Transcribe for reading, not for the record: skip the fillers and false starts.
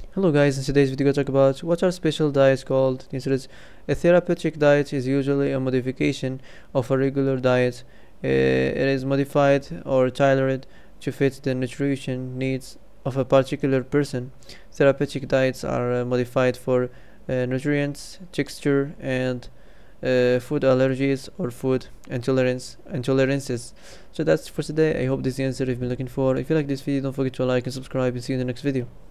Hello guys, in today's video we're going to talk about what are special diets called. The answer is a therapeutic diet is usually a modification of a regular diet. It is modified or tailored to fit the nutrition needs of a particular person. Therapeutic diets are modified for nutrients, texture, and food allergies or food intolerances. So that's for today. I hope this is the answer you've been looking for. If you like this video, don't forget to like and subscribe, and see you in the next video.